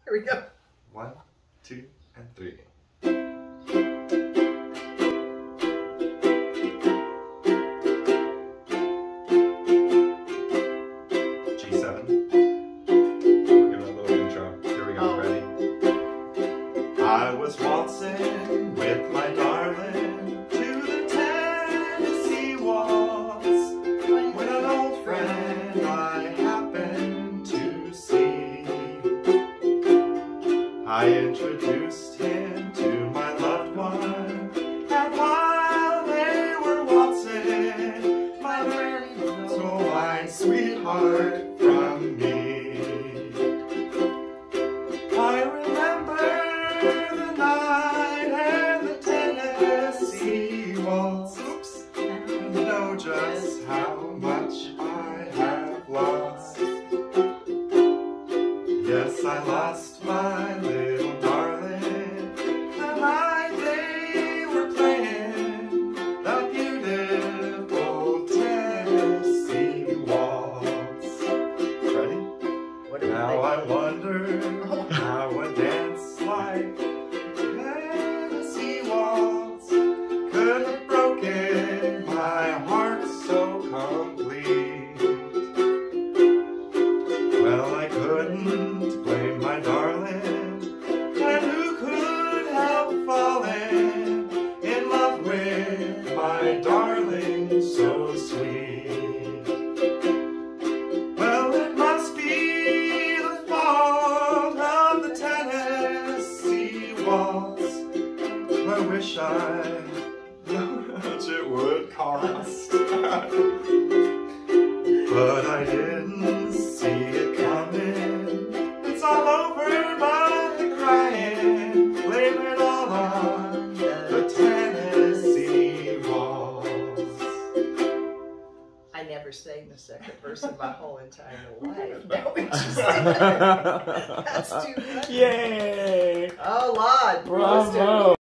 Here we go. 1, 2, and 3. G7. We'll give it a little intro. Here we go. Ready? I was waltzing with my darling to the Tennessee waltz when an old friend I happened to see. I introduced him to my loved one, and while they were waltzing, my friend stole my sweetheart from me. I remember the night and the Tennessee waltz. Oops, and know just how much I have lost. Yes, I lost my little darling the night they were playing the beautiful Tennessee waltz. Ready? Now I wonder how a dance like Tennessee waltz could have broken my heart so complete. Well, I couldn't blame my darling, and who could help falling in love with my darling so sweet? Well, it must be the fault of the Tennessee waltz. I wish I knew how much it would cost, but I didn't see it coming. It's all over my crying. Blame it all on the Tennessee waltz. I never sang the second verse in my whole entire life. Now we just did. That's too funny. Yay! Oh, Lord. Bravo.